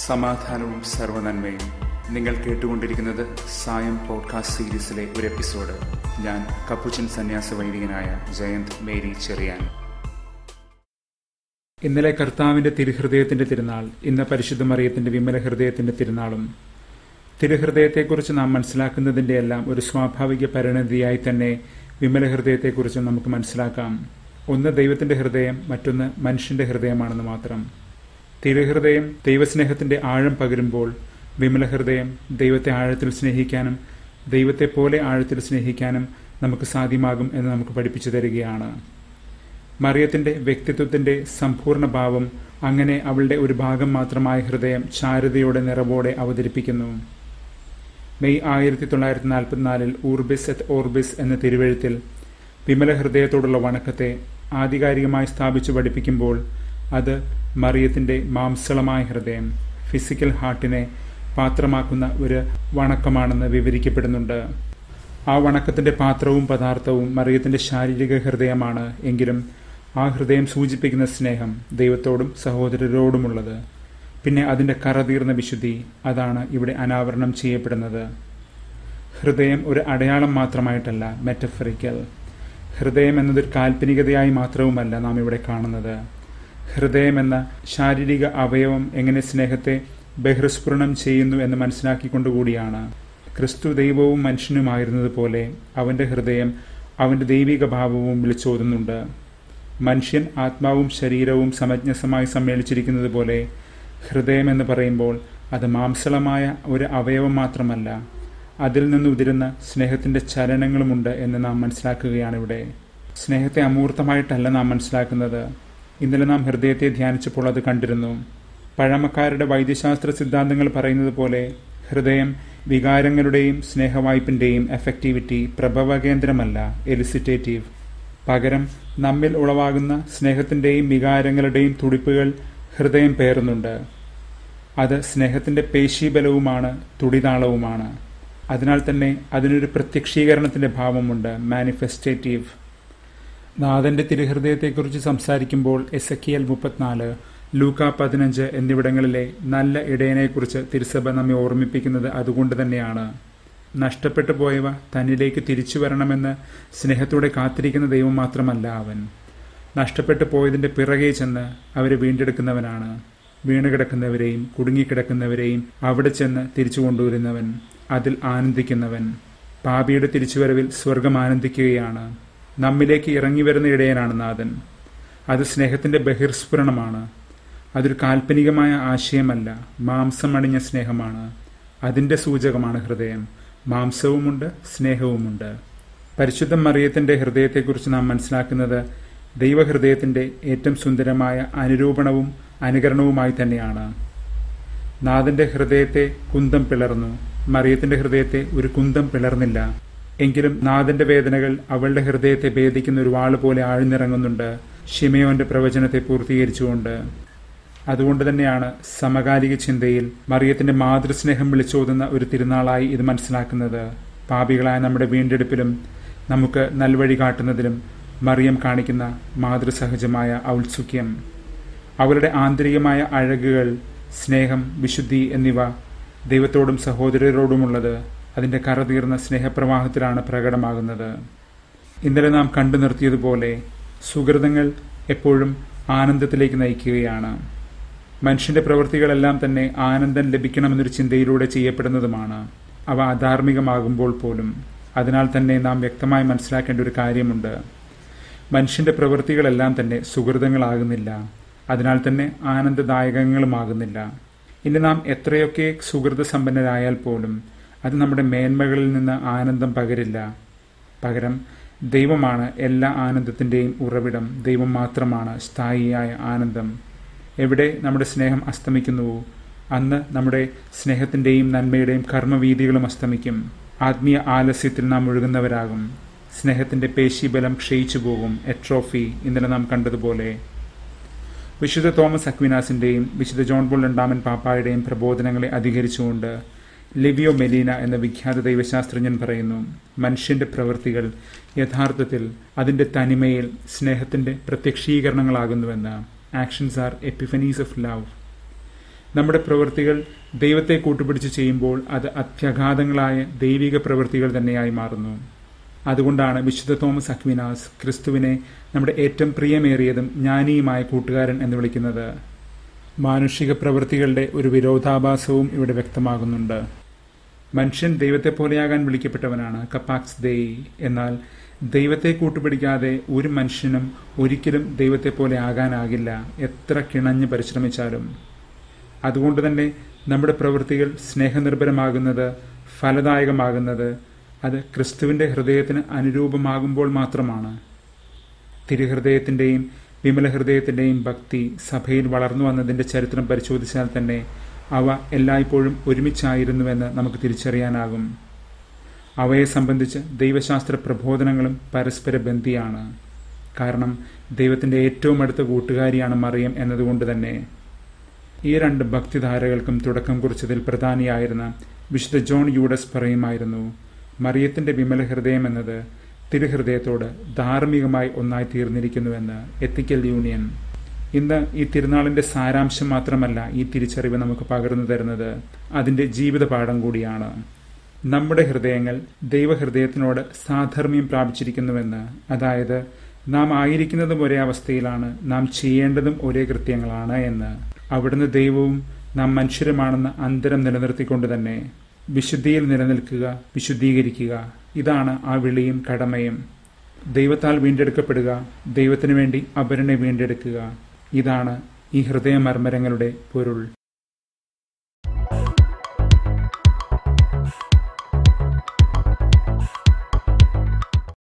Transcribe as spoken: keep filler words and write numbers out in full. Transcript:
സമാധാനവും സർവ്വനന്മയും. നിങ്ങൾ കേട്ടുകൊണ്ടിരിക്കുന്നത് സായം പോഡ്കാസ്റ്റ് സീരീസിലെ ഒരു എപ്പിസോഡ്. ഞാൻ കപ്പുച്ചൻ സന്യാസ വൈദികനായ ജയന്ത് മേരി ചെറിയാൻ. ഇന്നലെ കർത്താവിന്റെ തിരുഹൃദയത്തിന്റെ തിരുനാൾ, ഇന്ന് പരിശുദ്ധ മറിയത്തിന്റെ വിമല ഹൃദയത്തിന്റെ തിരുനാളും. തിരുഹൃദയത്തെക്കുറിച്ച് നാം മനസ്സിലാക്കുന്നതിന്റെ എല്ലാം ഒരു സ്വാഭാവിക പരിണതിയായി തന്നെ വിമല ഹൃദയത്തെക്കുറിച്ച് നമുക്ക് മനസ്സിലാക്കാം. ഒന്ന് ദൈവത്തിന്റെ ഹൃദയം, മറ്റൊന്ന് മനുഷ്യന്റെ ഹൃദയമാണെന്ന് മാത്രം. തിരുഹൃദയം ദൈവസ്നേഹത്തിന്റെ ആഴം പകരുമ്പോൾ വിമല ഹൃദയം ദൈവത്തെ ആഴത്തിൽ സ്നേഹിക്കാനും ദൈവത്തെ പോലെ ആഴത്തിൽ സ്നേഹിക്കാനും നമുക്ക് സാധ്യമാകും എന്ന് നമുക്ക് പഠിപ്പിച്ചു തരികയാണ്. മറിയത്തിന്റെ വ്യക്തിത്വത്തിന്റെ സമ്പൂർണ്ണ ഭാവം അങ്ങനെ അവളുടെ ഒരു ഭാഗം മാത്രമായ ഹൃദയം ചാരുതയോടെ നിറവോടെ അവതരിപ്പിക്കുന്നു. മെയ് ആയിരത്തി തൊള്ളായിരത്തി നാൽപ്പത്തിനാലിൽ ഊർബിസ് എറ്റ് ഓർബിസ് എന്ന തിരുവെഴുത്തിൽ വിമല ഹൃദയത്തോടുള്ള വണക്കത്തെ ആധികാരികമായി സ്ഥാപിച്ചു പഠിപ്പിക്കുമ്പോൾ അത് മറിയത്തിന്റെ മാംസളമായ ഹൃദയം, ഫിസിക്കൽ ഹാർട്ടിനെ പാത്രമാക്കുന്ന ഒരു വണക്കമാണെന്ന് വിവരിക്കപ്പെടുന്നുണ്ട്. ആ വണക്കത്തിന്റെ പാത്രവും പദാർത്ഥവും മറിയത്തിന്റെ ശാരീരിക ഹൃദയമാണ്. എങ്കിലും ആ ഹൃദയം സൂചിപ്പിക്കുന്ന സ്നേഹം ദൈവത്തോടും സഹോദരരോടുമുള്ളത്, പിന്നെ അതിന്റെ കറതീർന്ന വിശുദ്ധി, അതാണ് ഇവിടെ അനാവരണം ചെയ്യപ്പെടുന്നത്. ഹൃദയം ഒരു അടയാളം മാത്രമായിട്ടല്ല, മെറ്റഫറിക്കൽ. ഹൃദയം എന്നതൊരു കാൽപ്പനികതയായി മാത്രവുമല്ല നാം ഇവിടെ കാണുന്നത്. ഹൃദയം എന്ന ശാരീരിക അവയവം എങ്ങനെ സ്നേഹത്തെ ബഹിർസ്ഫുരണം ചെയ്യുന്നു എന്ന് മനസ്സിലാക്കിക്കൊണ്ടുകൂടിയാണ് ക്രിസ്തു ദൈവവും മനുഷ്യനുമായിരുന്നതുപോലെ അവന്റെ ഹൃദയം അവന്റെ ദൈവിക ഭാവവും വിളിച്ചോതുന്നുണ്ട്. മനുഷ്യൻ ആത്മാവും ശരീരവും സമഞ്ജസമായി സമ്മേളിച്ചിരിക്കുന്നത് പോലെ ഹൃദയം എന്ന് പറയുമ്പോൾ അത് മാംസളമായ ഒരു അവയവം മാത്രമല്ല, അതിൽ നിന്നുതിരുന്ന സ്നേഹത്തിന്റെ ചലനങ്ങളുമുണ്ട് എന്ന് നാം മനസ്സിലാക്കുകയാണിവിടെ. സ്നേഹത്തെ അമൂർത്തമായിട്ടല്ല നാം മനസ്സിലാക്കുന്നത്. ഇന്നലെ നാം ഹൃദയത്തെ ധ്യാനിച്ചപ്പോൾ അത് കണ്ടിരുന്നു. പഴമക്കാരുടെ വൈദ്യശാസ്ത്ര സിദ്ധാന്തങ്ങൾ പറയുന്നത് പോലെ ഹൃദയം വികാരങ്ങളുടെയും സ്നേഹവായ്പിന്റെയും എഫക്റ്റിവിറ്റി പ്രഭവകേന്ദ്രമല്ല, എലിസിറ്റേറ്റീവ്. പകരം നമ്മിൽ ഉളവാകുന്ന സ്നേഹത്തിന്റെയും വികാരങ്ങളുടെയും തുടിപ്പുകൾ ഹൃദയം പേറുന്നുണ്ട്. അത് സ്നേഹത്തിന്റെ പേശീബലവുമാണ്, തുടിതാളവുമാണ്. അതിനാൽ തന്നെ അതിനൊരു പ്രത്യക്ഷീകരണത്തിന്റെ ഭാവമുണ്ട്, മാനിഫെസ്റ്റേറ്റീവ്. നാഥന്റെ തിരുഹൃദയത്തെക്കുറിച്ച് സംസാരിക്കുമ്പോൾ എസെക്കിയേൽ മുപ്പത്തിനാല്, ലൂക്ക പതിനഞ്ച് എന്നിവിടങ്ങളിലെ നല്ല ഇടയനെക്കുറിച്ച് തിരുസഭ നമ്മെ ഓർമ്മിപ്പിക്കുന്നത് അതുകൊണ്ട് തന്നെയാണ്. നഷ്ടപ്പെട്ടു പോയവ തന്നിലേക്ക് തിരിച്ചു വരണമെന്ന് സ്നേഹത്തോടെ കാത്തിരിക്കുന്ന ദൈവം മാത്രമല്ല അവൻ. നഷ്ടപ്പെട്ടു പോയതിന്റെ പിറകെ ചെന്ന് അവരെ വീണ്ടെടുക്കുന്നവനാണ്. വീണുകിടക്കുന്നവരെയും കുടുങ്ങിക്കിടക്കുന്നവരെയും അവിടെ ചെന്ന് തിരിച്ചു കൊണ്ടുവരുന്നവൻ, അതിൽ ആനന്ദിക്കുന്നവൻ. പാപിയുടെ തിരിച്ചുവരവിൽ സ്വർഗം ആനന്ദിക്കുകയാണ്. നമ്മിലേക്ക് ഇറങ്ങി വരുന്ന ഇടയനാണ് നാഥൻ. അത് സ്നേഹത്തിന്റെ ബഹിർസ്ഫുരണമാണ്. അതൊരു കാൽപ്പനികമായ ആശയമല്ല, മാംസമണിഞ്ഞ സ്നേഹമാണ്. അതിന്റെ സൂചകമാണ് ഹൃദയം. മാംസവുമുണ്ട്, സ്നേഹവുമുണ്ട്. പരിശുദ്ധ മറിയത്തിന്റെ ഹൃദയത്തെക്കുറിച്ച് നാം മനസ്സിലാക്കുന്നത് ദൈവഹൃദയത്തിന്റെ ഏറ്റവും സുന്ദരമായ അനുരൂപണവും അനുകരണവുമായി തന്നെയാണ്. നാഥന്റെ ഹൃദയത്തെ കുന്തം പിളർന്നു, മറിയത്തിന്റെ ഹൃദയത്തെ ഒരു കുന്തം പിളർന്നില്ല. എങ്കിലും നാഥന്റെ വേദനകൾ അവളുടെ ഹൃദയത്തെ ഭേദിക്കുന്ന ഒരു വാള് പോലെ ആഴ്ന്നിറങ്ങുന്നുണ്ട്, ശിമയോന്റെ പ്രവചനത്തെ പൂർത്തീകരിച്ചുകൊണ്ട്. അതുകൊണ്ട് തന്നെയാണ് സമകാലിക ചിന്തയിൽ മറിയത്തിന്റെ മാതൃസ്നേഹം വിളിച്ചോതുന്ന ഒരു തിരുനാളായി ഇത് മനസ്സിലാക്കുന്നത്. പാപികളായ നമ്മുടെ വീണ്ടെടുപ്പിലും നമുക്ക് നൽവഴി കാട്ടുന്നതിലും മറിയം കാണിക്കുന്ന മാതൃസഹജമായ ഔത്സുക്യം, അവളുടെ ആന്തരികമായ അഴകുകൾ, സ്നേഹം, വിശുദ്ധി എന്നിവ ദൈവത്തോടും സഹോദരരോടുമുള്ളത് അതിന്റെ കറതീർന്ന സ്നേഹപ്രവാഹത്തിലാണ് പ്രകടമാകുന്നത്. ഇന്നലെ നാം കണ്ടു നിർത്തിയതുപോലെ സുഹൃതങ്ങൾ എപ്പോഴും ആനന്ദത്തിലേക്ക് നയിക്കുകയാണ്. മനുഷ്യന്റെ പ്രവൃത്തികളെല്ലാം തന്നെ ആനന്ദം ലഭിക്കണമെന്നൊരു ചിന്തയിലൂടെ ചെയ്യപ്പെടുന്നതുമാണ്, അവ അധാർമികമാകുമ്പോൾ പോലും. അതിനാൽ തന്നെ നാം വ്യക്തമായി മനസ്സിലാക്കേണ്ട ഒരു കാര്യമുണ്ട്, മനുഷ്യന്റെ പ്രവൃത്തികളെല്ലാം തന്നെ സുഹൃതങ്ങളാകുന്നില്ല, അതിനാൽ തന്നെ ആനന്ദദായകങ്ങളുമാകുന്നില്ല. ഇനി നാം എത്രയൊക്കെ സുഹൃത സമ്പന്നരായാൽ പോലും അത് നമ്മുടെ മേന്മകളിൽ നിന്ന് ആനന്ദം പകരില്ല. പകരം ദൈവമാണ് എല്ലാ ആനന്ദത്തിന്റെയും ഉറവിടം. ദൈവം മാത്രമാണ് സ്ഥായിയായ ആനന്ദം. എവിടെ നമ്മുടെ സ്നേഹം അസ്തമിക്കുന്നുവോ അന്ന് നമ്മുടെ സ്നേഹത്തിന്റെയും നന്മയുടെയും കർമ്മവീതികളും അസ്തമിക്കും. ആത്മീയ ആലസ്യത്തിൽ നാം ഒഴുകുന്നവരാകും. സ്നേഹത്തിന്റെ പേശീബലം ക്ഷയിച്ചു പോകും, എട്രോഫി. ഇന്നലെ നാം കണ്ടതുപോലെ വിശുദ്ധ തോമസ് അക്വിനാസിന്റെയും വിശുദ്ധ ജോൺ പോൾ രണ്ടാമൻ പാപ്പായുടെയും പ്രബോധനങ്ങളെ അധികരിച്ചുകൊണ്ട് ലിവിയോ മെലീന എന്ന വിഖ്യാത ദൈവശാസ്ത്രജ്ഞൻ പറയുന്നു, മനുഷ്യന്റെ പ്രവൃത്തികൾ യഥാർത്ഥത്തിൽ അതിന്റെ തനിമയിൽ സ്നേഹത്തിന്റെ പ്രത്യക്ഷീകരണങ്ങളാകുന്നുവെന്ന്. Actions are epiphanies of love. നമ്മുടെ പ്രവൃത്തികൾ ദൈവത്തെ കൂട്ടുപിടിച്ച് ചെയ്യുമ്പോൾ അത് അത്യഗാധങ്ങളായ ദൈവിക പ്രവൃത്തികൾ തന്നെയായി മാറുന്നു. അതുകൊണ്ടാണ് വിശുദ്ധ തോമസ് അക്വിനാസ് ക്രിസ്തുവിനെ നമ്മുടെ ഏറ്റവും പ്രിയമേറിയതും ജ്ഞാനിയുമായ കൂട്ടുകാരൻ എന്ന് വിളിക്കുന്നത്. മാനുഷിക പ്രവൃത്തികളുടെ ഒരു വിരോധാഭാസവും ഇവിടെ വ്യക്തമാകുന്നുണ്ട്. മനുഷ്യൻ ദൈവത്തെ പോലെയാകാൻ വിളിക്കപ്പെട്ടവനാണ് കപാക്സ് ദേയി. എന്നാൽ ദൈവത്തെ കൂട്ടുപിടിക്കാതെ ഒരു മനുഷ്യനും ഒരിക്കലും ദൈവത്തെ പോലെ ആകാനാകില്ല, എത്ര കിണഞ്ഞ് പരിശ്രമിച്ചാലും. അതുകൊണ്ട് തന്നെ നമ്മുടെ പ്രവൃത്തികൾ സ്നേഹനിർഭരമാകുന്നത്, ഫലദായകമാകുന്നത് അത് ക്രിസ്തുവിൻ്റെ ഹൃദയത്തിന് അനുരൂപമാകുമ്പോൾ മാത്രമാണ്. തിരുഹൃദയത്തിൻ്റെയും വിമല ഹൃദയത്തിൻ്റെയും ഭക്തി സഭയിൽ വളർന്നു വന്നതിൻ്റെ ചരിത്രം പരിശോധിച്ചാൽ തന്നെ അവ എല്ലായ്പ്പോഴും ഒരുമിച്ചായിരുന്നുവെന്ന് നമുക്ക് തിരിച്ചറിയാനാകും. അവയെ സംബന്ധിച്ച് ദൈവശാസ്ത്ര പ്രബോധനങ്ങളും പരസ്പര ബന്ധിയാണ്. കാരണം ദൈവത്തിൻ്റെ ഏറ്റവും അടുത്ത കൂട്ടുകാരിയാണ് മറിയം എന്നതുകൊണ്ട് തന്നെ. ഈ രണ്ട് ഭക്തിധാരകൾക്കും തുടക്കം കുറിച്ചതിൽ പ്രധാനിയായിരുന്ന വിശുദ്ധ ജോൺ യൂഡസ് പറയുമായിരുന്നു, മറിയത്തിൻ്റെ വിമല ഹൃദയം എന്നത് തിരുഹൃദയത്തോട് ധാർമ്മികമായി ഒന്നായി തീർന്നിരിക്കുന്നുവെന്ന്. എത്തിക്കൽ യൂണിയൻ. ഇന്ന് ഈ തിരുനാളിൻ്റെ സാരാംശം മാത്രമല്ല ഈ തിരിച്ചറിവ് നമുക്ക് പകർന്നു തരുന്നത്, അതിൻ്റെ ജീവിത പാഠം കൂടിയാണ്. നമ്മുടെ ഹൃദയങ്ങൾ ദൈവഹൃദയത്തിനോട് സാധർമ്മ്യം പ്രാപിച്ചിരിക്കുന്നുവെന്ന്. അതായത് നാം ആയിരിക്കുന്നതും ഒരേ അവസ്ഥയിലാണ്, നാം ചെയ്യേണ്ടതും ഒരേ കൃത്യങ്ങളാണ് എന്ന്. അവിടുന്ന് ദൈവവും നാം മനുഷ്യരുമാണെന്ന് അന്തരം നിലനിർത്തിക്കൊണ്ട് തന്നെ വിശുദ്ധിയിൽ നിലനിൽക്കുക, വിശുദ്ധീകരിക്കുക. ഇതാണ് ആ വിളിയും കടമയും. ദൈവത്താൽ വീണ്ടെടുക്കപ്പെടുക, ദൈവത്തിനു വേണ്ടി അപരനെ വീണ്ടെടുക്കുക. ഇതാണ് ഈ ഹൃദയമർമ്മരങ്ങളുടെ പൊരുൾ.